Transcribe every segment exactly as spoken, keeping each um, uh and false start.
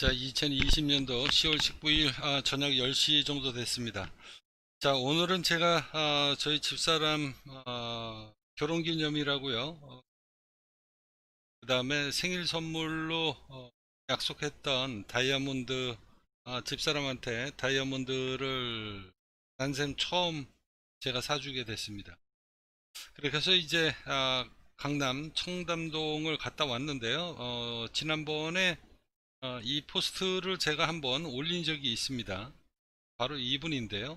자, 이천이십 년도 시월 십구일 아, 저녁 열 시 정도 됐습니다. 자, 오늘은 제가 아, 저희 집사람 아, 결혼기념이라고요. 어, 그 다음에 생일 선물로 어, 약속했던 다이아몬드, 아, 집사람한테 다이아몬드를 난생 처음 제가 사주게 됐습니다. 그래서 이제 아, 강남 청담동을 갔다 왔는데요. 어, 지난번에 어, 이 포스트를 제가 한번 올린 적이 있습니다. 바로 이분인데요.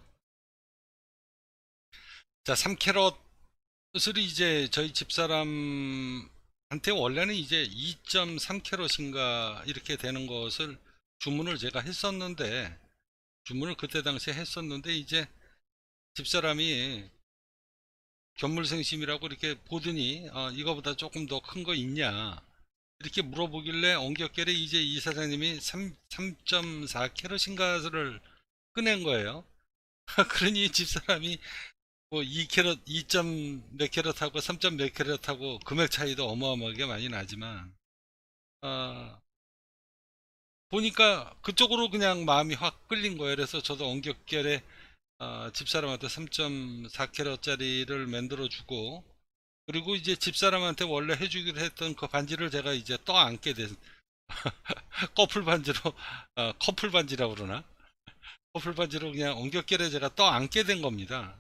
자, 삼 캐럿을 이제 저희 집사람한테 원래는 이제 이 점 삼 캐럿인가 이렇게 되는 것을 주문을 제가 했었는데, 주문을 그때 당시에 했었는데, 이제 집사람이 견물생심이라고 이렇게 보더니, 어, 이거보다 조금 더 큰 거 있냐 이렇게 물어보길래 엉겹결에 이제 이 사장님이 삼 점 사 캐럿인가를 꺼낸 거예요. 그러니 집사람이 뭐 이 캐럿, 이 점 몇 캐럿하고 삼 점 몇 캐럿하고 금액 차이도 어마어마하게 많이 나지만, 어, 보니까 그쪽으로 그냥 마음이 확 끌린 거예요. 그래서 저도 엉겹결에 어, 집사람한테 삼 점 사 캐럿짜리를 만들어 주고, 그리고 이제 집사람한테 원래 해주기로 했던 그 반지를 제가 이제 떠 안게 된 커플 반지로, 어, 커플 반지라고 그러나, 커플 반지로 그냥 엉겹결에 제가 떠 안게 된 겁니다.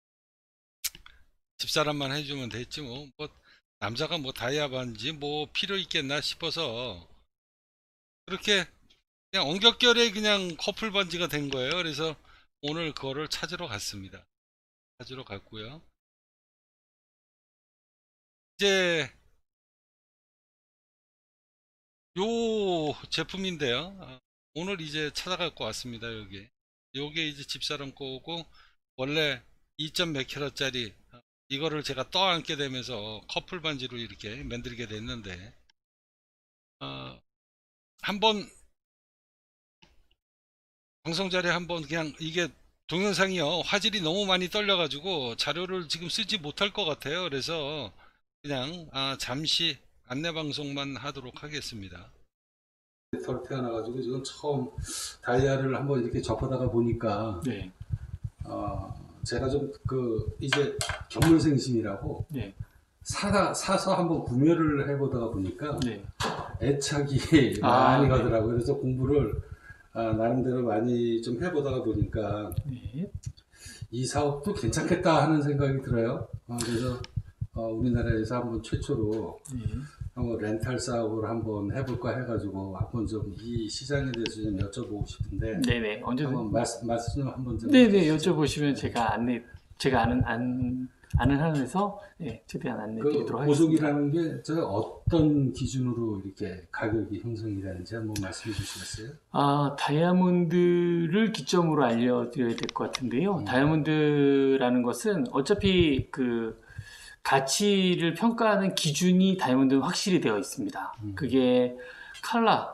집사람만 해주면 됐지 뭐, 뭐 남자가 뭐 다이아 반지 뭐 필요 있겠나 싶어서 그렇게 그냥 엉겹결에 그냥 커플 반지가 된 거예요. 그래서 오늘 그거를 찾으러 갔습니다. 찾으러 갔고요. 이제 요 제품인데요. 아, 오늘 이제 찾아갖고 왔습니다. 여기 요게 이제 집사람 거고, 원래 이 점 몇 캐럿짜리 이거를 제가 떠안게 되면서 커플 반지로 이렇게 만들게 됐는데, 어, 한번 방송 자리에 한번 그냥 이게 동영상이요 화질이 너무 많이 떨려가지고 자료를 지금 쓰지 못할 것 같아요. 그래서 그냥 아, 잠시 안내 방송만 하도록 하겠습니다. 털 태어나가지고 지금 처음 다이아를 한번 이렇게 접하다가 보니까 네, 어 제가 좀 그 이제 견물생심이라고 네, 사다 사서 한번 구매를 해보다가 보니까 네. 애착이 아, 많이 네. 가더라고요. 그래서 공부를 아, 나름대로 많이 좀 해보다가 보니까 네. 이 사업도 괜찮겠다 하는 생각이 들어요. 어, 그래서 어, 우리나라에서 한번 최초로 네. 한번 렌탈 사업을 한번 해볼까 해가지고 한번 좀 이 시장에 대해서 좀 여쭤보고 싶은데, 네네. 언제든. 한번 말씀 말씀 좀 한번 좀 네네. 해주시죠. 여쭤보시면 제가 안내, 제가 아는, 안, 아는 한에서, 네, 최대한 안내 그 드리도록 하겠습니다. 보석이라는 게 저 어떤 기준으로 이렇게 가격이 형성이 되는지 한번 말씀해 주시겠어요? 아, 다이아몬드를 기점으로 알려드려야 될 것 같은데요. 음. 다이아몬드라는 것은 어차피 그 가치를 평가하는 기준이 다이아몬드는 확실히 되어 있습니다. 음. 그게 칼라,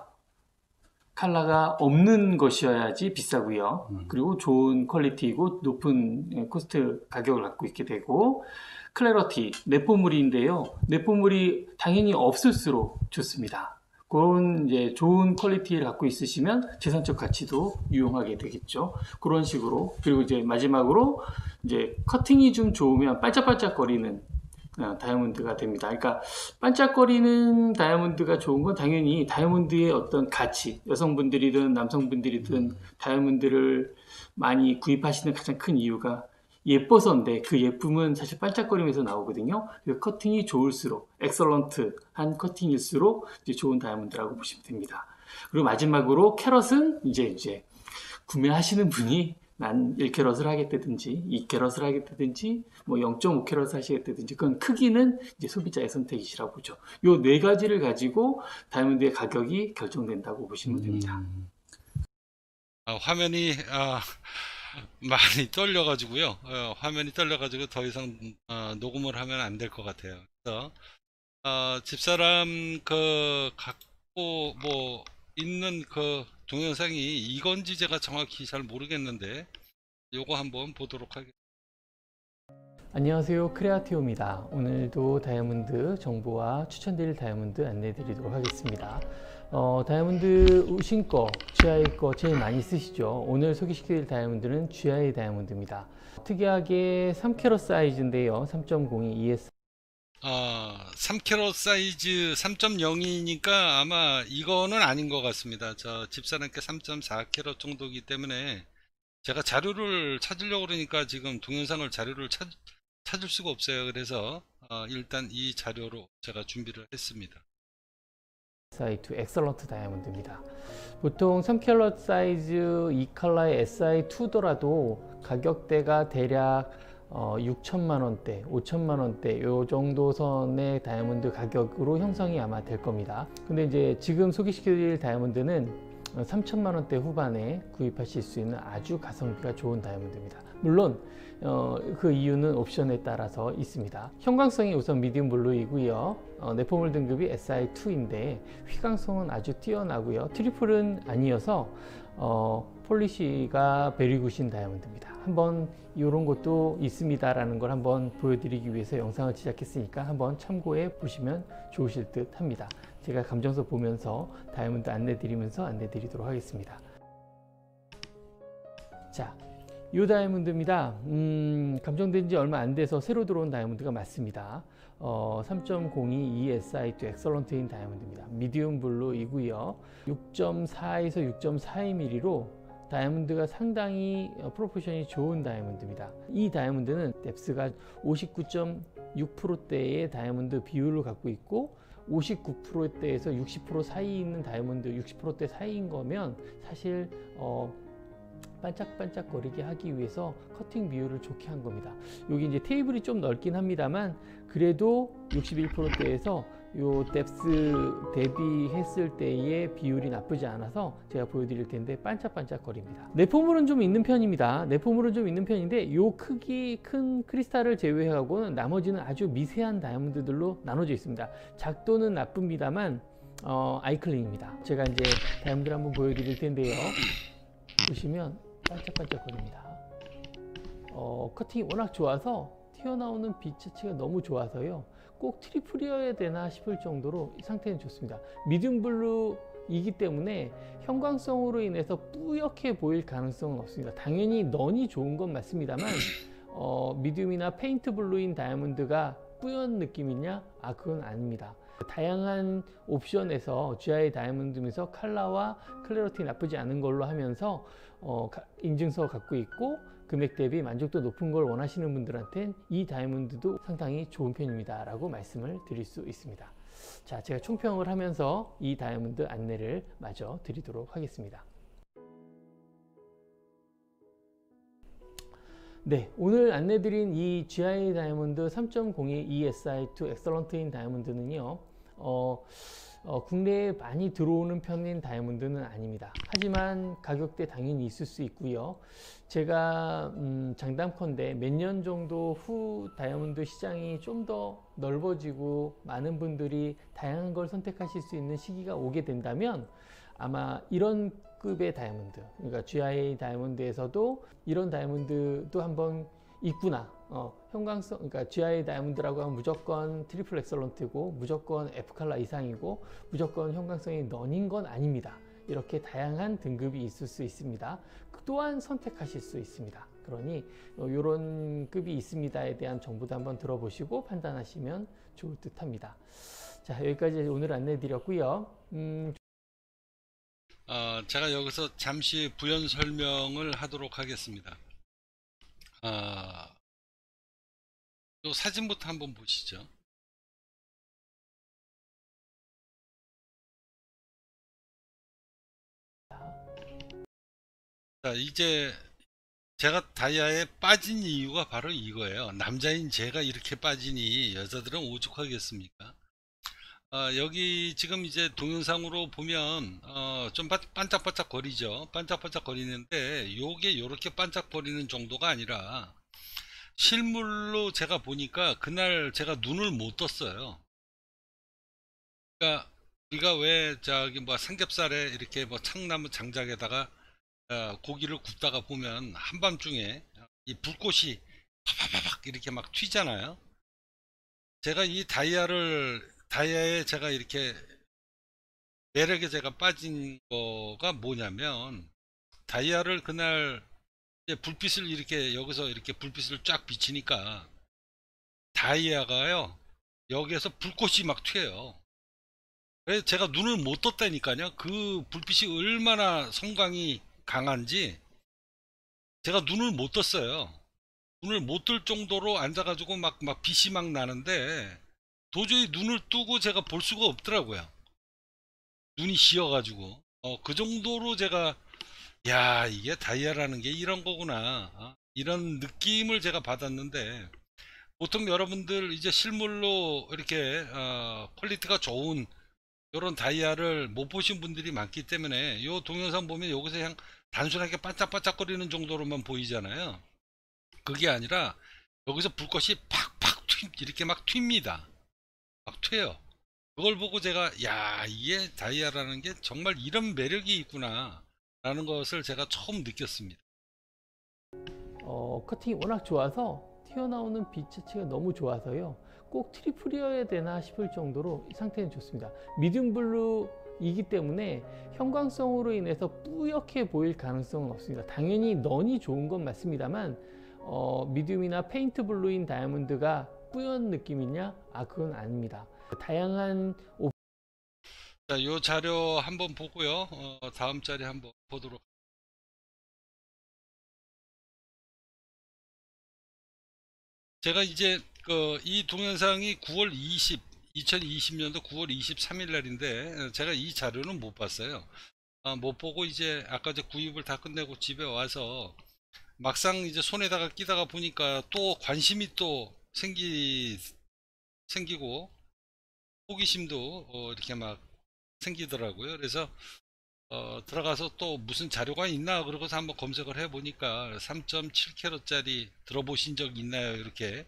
칼라가 없는 것이어야지 비싸고요. 음. 그리고 좋은 퀄리티이고 높은 코스트 가격을 갖고 있게 되고, 클래러티, 내포물인데요. 내포물이 당연히 없을수록 좋습니다. 그런 이제 좋은 퀄리티를 갖고 있으시면 재산적 가치도 유용하게 되겠죠. 그런 식으로. 그리고 이제 마지막으로 이제 커팅이 좀 좋으면 반짝반짝거리는 어, 다이아몬드가 됩니다. 그러니까 반짝거리는 다이아몬드가 좋은 건 당연히 다이아몬드의 어떤 가치, 여성분들이든 남성분들이든 다이아몬드를 많이 구입하시는 가장 큰 이유가 예뻐서인데, 그 예쁨은 사실 반짝거리면서 나오거든요. 그래서 커팅이 좋을수록, 엑설런트한 커팅일수록 이제 좋은 다이아몬드라고 보시면 됩니다. 그리고 마지막으로 캐럿은 이제 이제 구매하시는 분이 난 일 캐럿을 하겠다든지 이 캐럿을 하겠다든지 뭐 영 점 오 캐럿을 하시겠다든지, 그건 크기는 이제 소비자의 선택이시라고 보죠. 요 네 가지를 가지고 다이아몬드의 가격이 결정된다고 보시면 됩니다. 음. 아, 화면이 아, 많이 떨려가지고요. 어, 화면이 떨려가지고 더 이상 어, 녹음을 하면 안 될 것 같아요. 그래서 어, 집사람 그 갖고 뭐 있는 그 동영상이 이건지 제가 정확히 잘 모르겠는데 요거 한번 보도록 하겠습니다. 안녕하세요, 크레아티오입니다. 오늘도 다이아몬드 정보와 추천드릴 다이아몬드 안내 드리도록 하겠습니다. 어, 다이아몬드 우신 거, 지아이 거 제일 많이 쓰시죠. 오늘 소개시켜드릴 다이아몬드는 지아이 다이아몬드입니다. 특이하게 삼 캐럿 사이즈인데요. 삼 점 공이 이에스. 어, 삼 캐럿 사이즈 삼 점 영이니까 아마 이거는 아닌 것 같습니다. 저 집사람께 삼 점 사 캐럿 정도이기 때문에 제가 자료를 찾으려고 그러니까 지금 동영상을 자료를 찾, 찾을 수가 없어요. 그래서 어, 일단 이 자료로 제가 준비를 했습니다. 에스아이 투 엑설런트 다이아몬드입니다. 보통 삼 캐럿 사이즈 이 칼라의 에스아이 투더라도 가격대가 대략 어, 육천만 원대, 오천만 원대 요 정도 선의 다이아몬드 가격으로 형성이 아마 될 겁니다. 근데 이제 지금 소개시켜드릴 다이아몬드는 삼천만 원대 후반에 구입하실 수 있는 아주 가성비가 좋은 다이아몬드입니다. 물론 어, 그 이유는 옵션에 따라서 있습니다. 형광성이 우선 미디움 블루이고요. 어, 내포물 등급이 에스아이 투인데 휘광성은 아주 뛰어나고요. 트리플은 아니어서 어, 폴리시가 베리굿인 다이아몬드입니다. 한번 이런 것도 있습니다 라는 걸 한번 보여드리기 위해서 영상을 제작했으니까 한번 참고해 보시면 좋으실 듯 합니다. 제가 감정서 보면서 다이아몬드 안내 드리면서 안내 드리도록 하겠습니다. 자, 이 다이아몬드입니다. 음, 감정된 지 얼마 안 돼서 새로 들어온 다이아몬드가 맞습니다. 어, 삼 점 공이 이에스아이 투 엑설런트인 다이아몬드입니다. 미디움 블루이고요. 육 점 사에서 육 점 사이 밀리미터로 다이아몬드가 상당히 프로포션이 좋은 다이아몬드입니다. 이 다이아몬드는 뎁스가 오십구 점 육 퍼센트대의 다이아몬드 비율을 갖고 있고 오십구 퍼센트대에서 육십 퍼센트 사이 있는 다이아몬드 육십 퍼센트대 사이인 거면 사실 어, 반짝반짝거리게 하기 위해서 커팅 비율을 좋게 한 겁니다. 여기 이제 테이블이 좀 넓긴 합니다만 그래도 육십일 퍼센트대에서 요 뎁스 대비했을 때의 비율이 나쁘지 않아서 제가 보여드릴 텐데 반짝반짝거립니다. 내포물은 좀 있는 편입니다. 내포물은 좀 있는 편인데 요 크기 큰 크리스탈을 제외하고는 나머지는 아주 미세한 다이아몬드들로 나눠져 있습니다. 작도는 나쁩니다만 어, 아이클린입니다. 제가 이제 다이아몬드를 한번 보여드릴 텐데요. 보시면 반짝반짝거립니다. 어, 커팅이 워낙 좋아서 튀어나오는 빛 자체가 너무 좋아서요. 꼭 트리플이어야 되나 싶을 정도로 이 상태는 좋습니다. 미디움 블루이기 때문에 형광성으로 인해서 뿌옇게 보일 가능성은 없습니다. 당연히 넌이 좋은 건 맞습니다만 어, 미디움이나 페인트 블루인 다이아몬드가 뿌연 느낌이냐? 아, 그건 아닙니다. 다양한 옵션에서 지아이 다이아몬드면서 컬러와 클래리티 나쁘지 않은 걸로 하면서 어, 인증서 갖고 있고 금액 대비 만족도 높은 걸 원하시는 분들한테는 이 다이아몬드도 상당히 좋은 편입니다 라고 말씀을 드릴 수 있습니다. 자, 제가 총평을 하면서 이 다이아몬드 안내를 마저 드리도록 하겠습니다. 네, 오늘 안내드린 이 지아이 다이아몬드 삼 점 공이 이에스아이 투 엑설런트인 다이아몬드는요 어, 어, 국내에 많이 들어오는 편인 다이아몬드는 아닙니다. 하지만 가격대 당연히 있을 수 있고요. 제가 음, 장담컨대 몇 년 정도 후 다이아몬드 시장이 좀 더 넓어지고 많은 분들이 다양한 걸 선택하실 수 있는 시기가 오게 된다면 아마 이런 급의 다이아몬드, 그러니까 지아이 다이아몬드에서도 이런 다이아몬드도 한번 있구나. 어, 형광성, 그러니까 지아이 다이아몬드라고 하면 무조건 트리플 엑설런트고 무조건 F 칼라 이상이고 무조건 형광성이 넌인 건 아닙니다. 이렇게 다양한 등급이 있을 수 있습니다. 또한 선택하실 수 있습니다. 그러니 이런 급이 있습니다에 대한 정보도 한번 들어보시고 판단하시면 좋을 듯 합니다. 자, 여기까지 오늘 안내 드렸고요. 음, 어, 제가 여기서 잠시 부연 설명을 하도록 하겠습니다. 아, 또 사진부터 한번 보시죠. 자, 이제 제가 다이아에 빠진 이유가 바로 이거예요. 남자인 제가 이렇게 빠지니 여자들은 오죽하겠습니까? 아, 여기 지금 이제 동영상으로 보면 어, 좀 반- 반짝반짝 거리죠. 반짝반짝 거리는데 요게 요렇게 반짝거리는 정도가 아니라 실물로 제가 보니까 그날 제가 눈을 못 떴어요. 그러니까 우리가 왜 저기 뭐 삼겹살에 이렇게 뭐 창나무 장작에다가 어, 고기를 굽다가 보면 한밤중에 이 불꽃이 파파파박 이렇게 막 튀잖아요. 제가 이 다이아를 다이아에 제가 이렇게 매력에 제가 빠진 거가 뭐냐면, 다이아를 그날 이제 불빛을 이렇게 여기서 이렇게 불빛을 쫙 비치니까 다이아가요 여기에서 불꽃이 막 튀어요. 그래서 제가 눈을 못 떴다니까요. 그 불빛이 얼마나 성광이 강한지 제가 눈을 못 떴어요. 눈을 못 뜰 정도로 앉아가지고 막, 막 빛이 막 나는데 도저히 눈을 뜨고 제가 볼 수가 없더라고요. 눈이 씌어가지고. 어, 그 정도로 제가, 야, 이게 다이아라는 게 이런 거구나. 어, 이런 느낌을 제가 받았는데, 보통 여러분들 이제 실물로 이렇게, 어, 퀄리티가 좋은 이런 다이아를 못 보신 분들이 많기 때문에, 요 동영상 보면 여기서 그냥 단순하게 반짝반짝거리는 정도로만 보이잖아요. 그게 아니라, 여기서 불꽃이 팍팍 튀, 이렇게 막 튑니다. 막 튀어요. 그걸 보고 제가, 야, 이게 다이아라는 게 정말 이런 매력이 있구나 라는 것을 제가 처음 느꼈습니다. 어, 커팅이 워낙 좋아서 튀어나오는 빛 자체가 너무 좋아서요. 꼭 트리플이어야 되나 싶을 정도로 이 상태는 좋습니다. 미디움 블루이기 때문에 형광성으로 인해서 뿌옇게 보일 가능성은 없습니다. 당연히 넌이 좋은 건 맞습니다만 어, 미디움이나 페인트 블루인 다이아몬드가 뿌연 느낌이냐? 아, 그건 아닙니다. 다양한 옵... 자, 요 자료 한번 보고요. 어, 다음 자리 한번 보도록. 제가 이제 그 이 동영상이 구월 이십, 이천이십 년도 구월 이십삼 일 날인데 제가 이 자료는 못 봤어요. 아, 못 보고 이제 아까 이제 구입을 다 끝내고 집에 와서 막상 이제 손에다가 끼다가 보니까 또 관심이 또 생기 생기고 호기심도 어, 이렇게 막 생기더라고요. 그래서 어, 들어가서 또 무슨 자료가 있나 그러고서 한번 검색을 해 보니까 삼 점 칠 캐럿짜리 들어보신 적 있나요? 이렇게.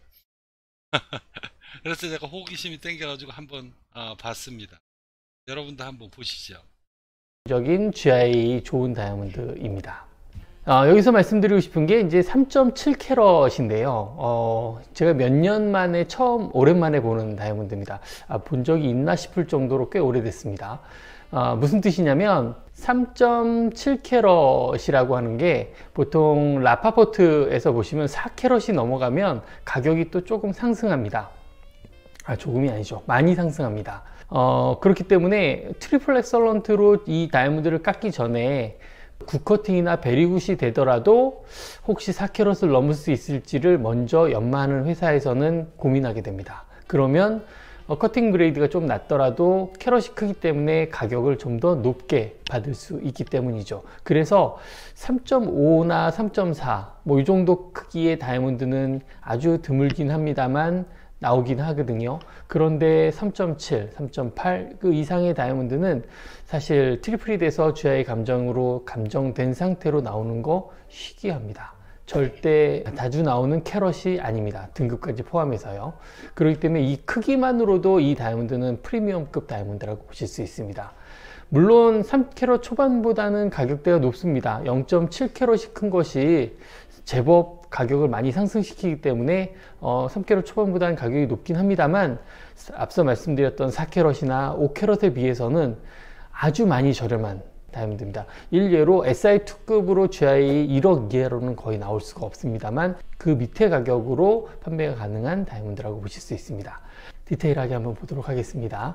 그래서 제가 호기심이 땡겨가지고 한번 어, 봤습니다. 여러분도 한번 보시죠. 적인 지아이에이 좋은 다이아몬드입니다. 어, 여기서 말씀드리고 싶은 게 이제 삼 점 칠 캐럿인데요. 어, 제가 몇 년 만에 처음 오랜만에 보는 다이아몬드입니다. 아, 본 적이 있나 싶을 정도로 꽤 오래됐습니다. 어, 무슨 뜻이냐면 삼 점 칠 캐럿이라고 하는 게 보통 라파포트에서 보시면 사 캐럿이 넘어가면 가격이 또 조금 상승합니다. 아, 조금이 아니죠. 많이 상승합니다. 어, 그렇기 때문에 트리플 엑설런트로 이 다이아몬드를 깎기 전에 굿커팅이나 베리굿이 되더라도 혹시 사 캐럿을 넘을 수 있을지를 먼저 연마하는 회사에서는 고민하게 됩니다. 그러면 어, 커팅 그레이드가 좀 낮더라도 캐럿이 크기 때문에 가격을 좀 더 높게 받을 수 있기 때문이죠. 그래서 삼 점 오나 삼 점 사 뭐 이 정도 크기의 다이아몬드는 아주 드물긴 합니다만 나오긴 하거든요. 그런데 삼 점 칠, 삼 점 팔 그 이상의 다이아몬드는 사실 트리플이 돼서 지아이에이 감정으로 감정된 상태로 나오는 거 희귀합니다. 절대 자주 나오는 캐럿이 아닙니다. 등급까지 포함해서요. 그렇기 때문에 이 크기만으로도 이 다이아몬드는 프리미엄급 다이아몬드라고 보실 수 있습니다. 물론 삼 캐럿 초반보다는 가격대가 높습니다. 영 점 칠 캐럿이 큰 것이 제법 가격을 많이 상승시키기 때문에 어, 삼 캐럿 초반보다는 가격이 높긴 합니다만 앞서 말씀드렸던 사 캐럿이나 오 캐럿에 비해서는 아주 많이 저렴한 다이아몬드입니다. 일례로 에스아이 투급으로 지아이에이 일억 이하로는 거의 나올 수가 없습니다만 그 밑에 가격으로 판매가 가능한 다이아몬드라고 보실 수 있습니다. 디테일하게 한번 보도록 하겠습니다.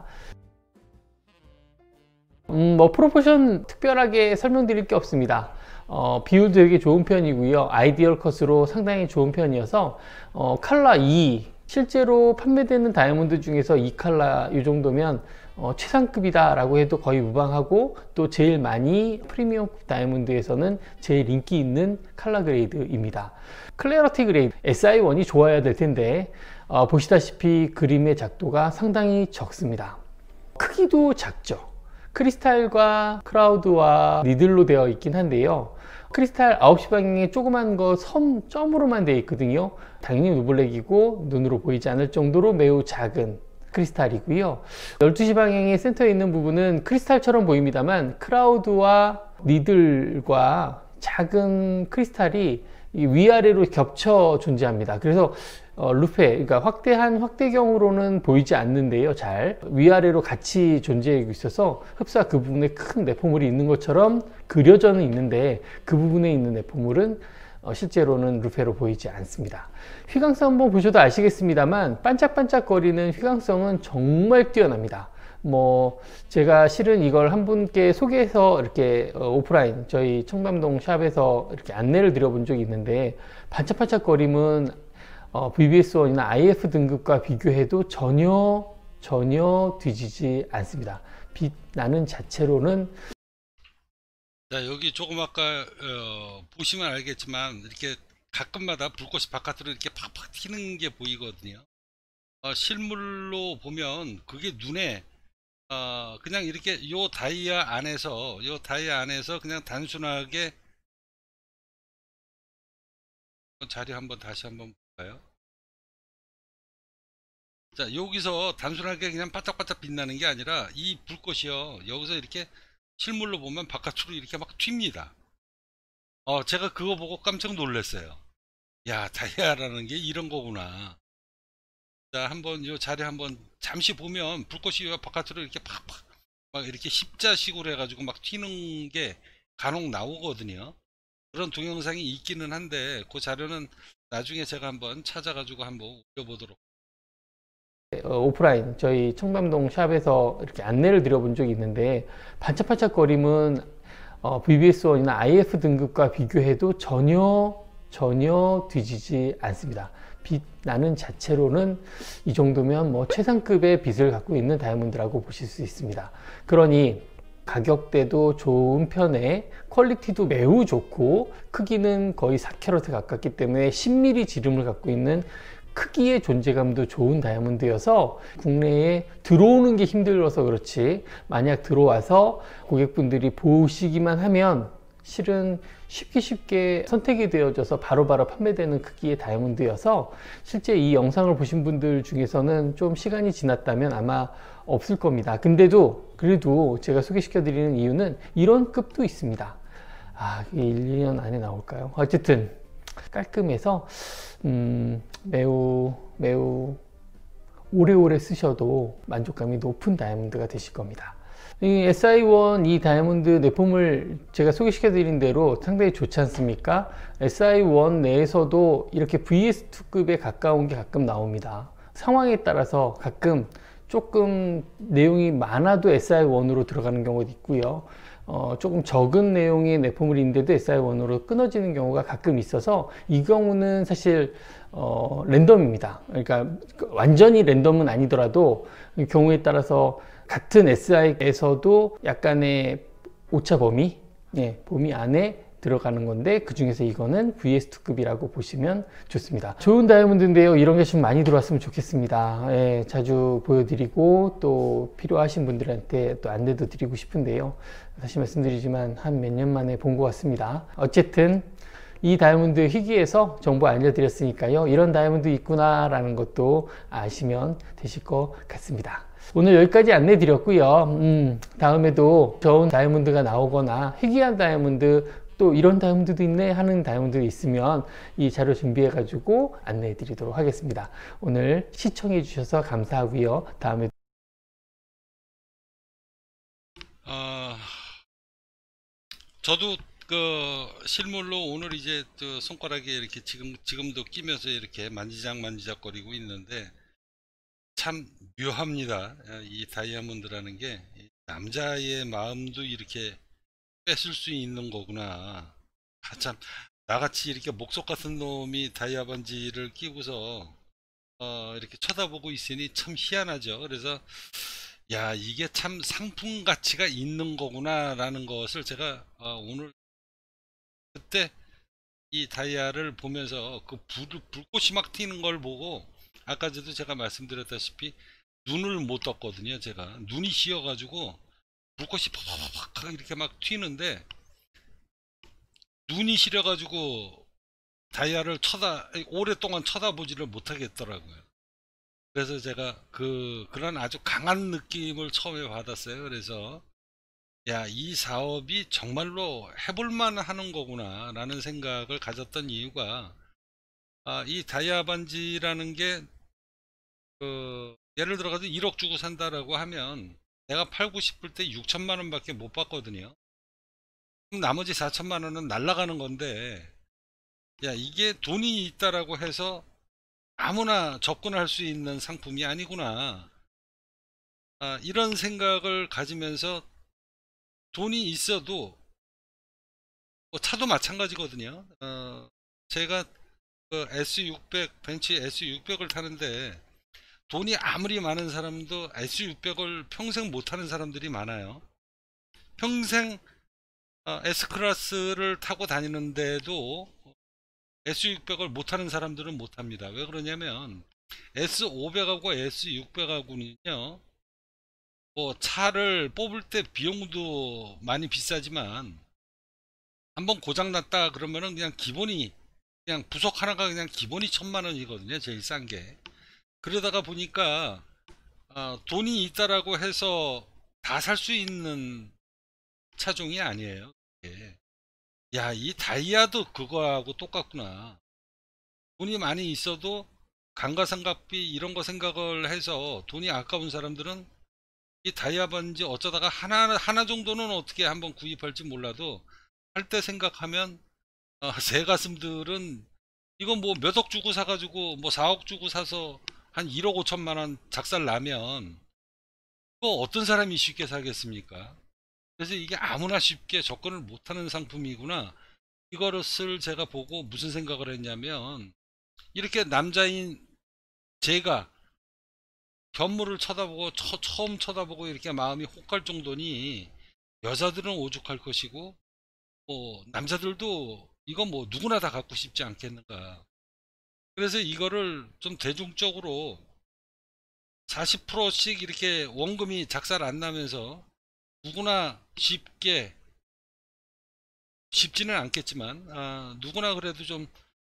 음, 뭐 프로포션 특별하게 설명드릴 게 없습니다. 어, 비율도 되게 좋은 편이고요. 아이디얼 컷으로 상당히 좋은 편이어서 어, 칼라 이 실제로 판매되는 다이아몬드 중에서 이 칼라 이 정도면 어, 최상급이다 라고 해도 거의 무방하고 또 제일 많이 프리미엄 다이아몬드에서는 제일 인기 있는 칼라 그레이드입니다. 클래러티 그레이드 에스아이 원이 좋아야 될 텐데 어, 보시다시피 그림의 작도가 상당히 적습니다. 크기도 작죠. 크리스탈과 크라우드와 니들로 되어 있긴 한데요. 크리스탈 아홉 시 방향에 조그만 거 선 점으로만 되어 있거든요. 당연히 누블랙이고 눈으로 보이지 않을 정도로 매우 작은 크리스탈이고요. 열두 시 방향의 센터에 있는 부분은 크리스탈처럼 보입니다만 크라우드와 니들과 작은 크리스탈이 이 위아래로 겹쳐 존재합니다. 그래서 어, 루페, 그러니까 확대한 확대경으로는 보이지 않는데요. 잘 위아래로 같이 존재하고 있어서 흡사 그 부분에 큰 내포물이 있는 것처럼 그려져는 있는데 그 부분에 있는 내포물은 어, 실제로는 루페로 보이지 않습니다. 휘광성 한번 보셔도 아시겠습니다만 반짝반짝거리는 휘광성은 정말 뛰어납니다. 뭐 제가 실은 이걸 한 분께 소개해서 이렇게 어, 오프라인 저희 청담동 샵에서 이렇게 안내를 드려본 적이 있는데 반짝반짝거림은 어, 브이비에스원이나 아이에프 등급과 비교해도 전혀 전혀 뒤지지 않습니다. 빛 나는 자체로는. 자, 여기 조금 아까 어, 보시면 알겠지만 이렇게 가끔마다 불꽃이 바깥으로 이렇게 팍팍 튀는 게 보이거든요. 어, 실물로 보면 그게 눈에 어, 그냥 이렇게 요 다이아 안에서 요 다이아 안에서 그냥 단순하게 자리 한번 다시 한번 볼까요? 자, 여기서 단순하게 그냥 바짝바짝 빛나는 게 아니라 이 불꽃이요, 여기서 이렇게 실물로 보면 바깥으로 이렇게 막 튑니다. 어, 제가 그거 보고 깜짝 놀랐어요. 야, 다이아라는 게 이런 거구나. 자, 한번 요 자리 한번 잠시 보면 불꽃이 요 바깥으로 이렇게 팍팍 막 이렇게 십자식으로 해가지고 막 튀는 게 간혹 나오거든요. 그런 동영상이 있기는 한데 그 자료는 나중에 제가 한번 찾아가지고 한번 올려보도록. 어, 오프라인 저희 청담동 샵에서 이렇게 안내를 드려본 적이 있는데 반짝반짝거림은 어, 브이비에스원이나 아이에프 등급과 비교해도 전혀 전혀 뒤지지 않습니다. 빛 나는 자체로는 이 정도면 뭐 최상급의 빛을 갖고 있는 다이아몬드라고 보실 수 있습니다. 그러니 가격대도 좋은 편에 퀄리티도 매우 좋고 크기는 거의 사 캐럿에 가깝기 때문에 십 밀리미터 지름을 갖고 있는 크기의 존재감도 좋은 다이아몬드여서 국내에 들어오는 게 힘들어서 그렇지 만약 들어와서 고객분들이 보시기만 하면 실은 쉽게 쉽게 선택이 되어져서 바로바로 판매되는 크기의 다이아몬드여서 실제 이 영상을 보신 분들 중에서는 좀 시간이 지났다면 아마 없을 겁니다. 근데도 그래도 제가 소개시켜 드리는 이유는 이런 급도 있습니다. 아, 이게 일, 이 년 안에 나올까요? 어쨌든 깔끔해서 음, 매우 매우 오래오래 쓰셔도 만족감이 높은 다이아몬드가 되실 겁니다. 이 에스아이원 이 다이아몬드 내폼을 제가 소개시켜 드린 대로 상당히 좋지 않습니까? 에스아이원 내에서도 이렇게 브이에스투급에 가까운 게 가끔 나옵니다. 상황에 따라서 가끔 조금 내용이 많아도 에스아이원으로 들어가는 경우도 있고요. 어, 조금 적은 내용의 내포물인데도 에스아이원으로 끊어지는 경우가 가끔 있어서 이 경우는 사실 어, 랜덤입니다. 그러니까 완전히 랜덤은 아니더라도 경우에 따라서 같은 에스아이에서도 약간의 오차 범위, 예, 범위 안에 들어가는 건데 그 중에서 이거는 브이에스투급이라고 보시면 좋습니다. 좋은 다이아몬드인데요. 이런 게 좀 많이 들어왔으면 좋겠습니다. 예, 자주 보여드리고 또 필요하신 분들한테 또 안내도 드리고 싶은데요. 다시 말씀드리지만 한 몇 년 만에 본 것 같습니다. 어쨌든 이 다이아몬드 희귀에서 정보 알려드렸으니까요. 이런 다이아몬드 있구나 라는 것도 아시면 되실 것 같습니다. 오늘 여기까지 안내 드렸고요. 음, 다음에도 좋은 다이아몬드가 나오거나 희귀한 다이아몬드 또 이런 다이아몬드도 있네 하는 다이아몬드 있으면 이 자료 준비해 가지고 안내해 드리도록 하겠습니다. 오늘 시청해 주셔서 감사하고요. 다음에 어, 저도 그 실물로 오늘 이제 저 손가락에 이렇게 지금 지금도 끼면서 이렇게 만지작 만지작거리고 있는데 참 묘합니다. 이 다이아몬드라는 게 남자의 마음도 이렇게 뺏을 수 있는 거구나. 아, 참 나같이 이렇게 목석 같은 놈이 다이아 반지를 끼고서 어, 이렇게 쳐다보고 있으니 참 희한하죠. 그래서 야, 이게 참 상품 가치가 있는 거구나 라는 것을 제가 어, 오늘 그때 이 다이아를 보면서 그 불, 불꽃이 막 튀는 걸 보고 아까 전에도 제가 말씀드렸다시피 눈을 못 떴거든요. 제가 눈이 씌어 가지고 불꽃이 팍팍팍 이렇게 막 튀는데 눈이 시려 가지고 다이아를 쳐다 오랫동안 쳐다보지를 못하겠더라고요. 그래서 제가 그 그런 아주 강한 느낌을 처음에 받았어요. 그래서 야, 이 사업이 정말로 해볼만 하는 거구나 라는 생각을 가졌던 이유가, 아, 이 다이아 반지라는 게 그 예를 들어가지고 일억 주고 산다라고 하면 내가 팔고 싶을 때 육천만 원밖에 못 받거든요. 그럼 나머지 사천만 원은 날라가는 건데, 야, 이게 돈이 있다라고 해서 아무나 접근할 수 있는 상품이 아니구나. 아, 이런 생각을 가지면서 돈이 있어도, 뭐 차도 마찬가지거든요. 어, 제가 그 에스 육백, 벤츠 에스 육백을 타는데 돈이 아무리 많은 사람도 에스 육백을 평생 못 타는 사람들이 많아요. 평생 어, S클래스를 타고 다니는데도 에스 육백을 못 타는 사람들은 못 탑니다. 왜 그러냐면 에스 오백하고 에스 육백하고는요, 뭐 차를 뽑을 때 비용도 많이 비싸지만 한번 고장 났다 그러면은 그냥 기본이, 그냥 부속 하나가 그냥 기본이 천만 원이거든요. 제일 싼 게. 그러다가 보니까 어, 돈이 있다라고 해서 다 살 수 있는 차종이 아니에요. 이게. 야, 이 다이아도 그거하고 똑같구나. 돈이 많이 있어도 감가상각비 이런 거 생각을 해서 돈이 아까운 사람들은 이 다이아 반지 어쩌다가 하나 하나 정도는 어떻게 한번 구입할지 몰라도 할 때 생각하면, 어, 새 가슴들은 이거 뭐 몇 억 주고 사가지고 뭐 사억 주고 사서 한 일억 오천만 원 작살 나면 뭐 어떤 사람이 쉽게 사겠습니까? 그래서 이게 아무나 쉽게 접근을 못하는 상품이구나. 이거를 제가 보고 무슨 생각을 했냐면, 이렇게 남자인 제가 견물을 쳐다보고 처, 처음 쳐다보고 이렇게 마음이 혹할 정도니 여자들은 오죽할 것이고, 뭐 남자들도 이거 뭐 누구나 다 갖고 싶지 않겠는가. 그래서 이거를 좀 대중적으로 사십 퍼센트씩 이렇게 원금이 작살 안 나면서 누구나 쉽게, 쉽지는 않겠지만 아, 누구나 그래도 좀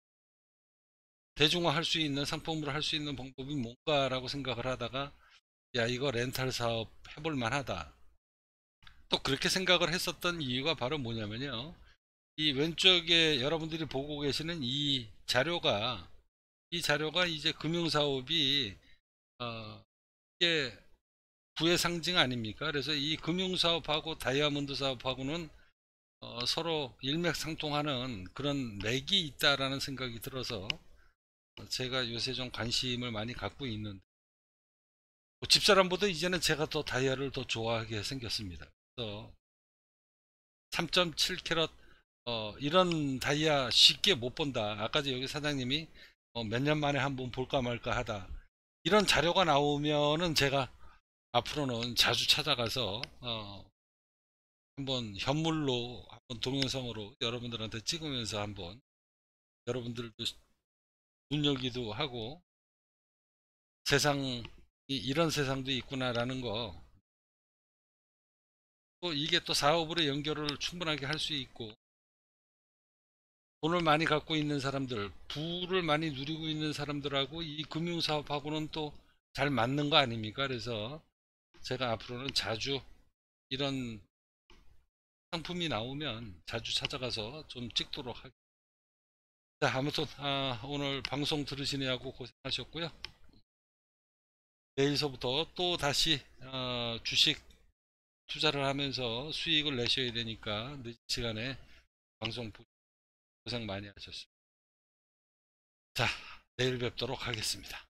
대중화할 수 있는 상품으로 할 수 있는 방법이 뭔가라고 생각을 하다가, 야, 이거 렌탈 사업 해볼 만하다. 또 그렇게 생각을 했었던 이유가 바로 뭐냐면요, 이 왼쪽에 여러분들이 보고 계시는 이 자료가 이 자료가 이제 금융사업이 어, 이게 부의 상징 아닙니까? 그래서 이 금융사업하고 다이아몬드 사업하고는 어, 서로 일맥상통하는 그런 맥이 있다라는 생각이 들어서 제가 요새 좀 관심을 많이 갖고 있는데, 뭐 집사람보다 이제는 제가 더 다이아를 더 좋아하게 생겼습니다. 그래서 삼 점 칠 캐럿 어, 이런 다이아 쉽게 못 본다. 아까 여기 사장님이 어, 몇 년 만에 한번 볼까 말까 하다. 이런 자료가 나오면은 제가 앞으로는 자주 찾아가서 어, 한번 현물로, 한번 동영상으로 여러분들한테 찍으면서 한번 여러분들도 눈여기도 하고, 세상이 이런 세상도 있구나라는 거, 또 이게 또 사업으로 연결을 충분하게 할 수 있고, 돈을 많이 갖고 있는 사람들, 부를 많이 누리고 있는 사람들하고 이 금융사업하고는 또 잘 맞는 거 아닙니까? 그래서 제가 앞으로는 자주 이런 상품이 나오면 자주 찾아가서 좀 찍도록 하겠습니다. 자, 아무튼 아, 오늘 방송 들으시느라고 고생하셨고요. 내일서부터 또 다시 어, 주식 투자를 하면서 수익을 내셔야 되니까 늦은 시간에 방송 보고 고생 많이 하셨습니다. 자, 내일 뵙도록 하겠습니다.